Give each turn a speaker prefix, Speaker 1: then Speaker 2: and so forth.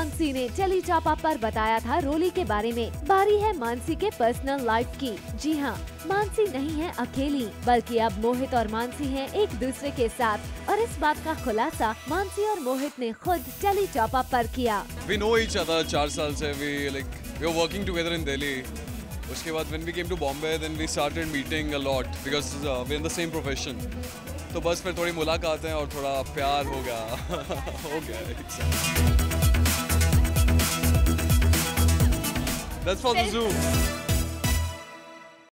Speaker 1: मानसी ने tele top पर बताया था रोली के बारे में। बारी है मानसी के पर्सनल लाइफ की। जी हाँ, मानसी नहीं है अकेली, बल्कि अब मोहित और मानसी हैं एक दूसरे के साथ। और इस बात का खुलासा मानसी और मोहित ने खुद टेली टॉप पर किया।
Speaker 2: We know each other 4 साल से। We were working together in Delhi. उसके बाद when we came to Bombay, then we started meeting a lot because we're in the same profession. तो बस फिर थोड़ी मुलाकातें और थोड़ा प्यार हो गया हो गया। That's for the zoo.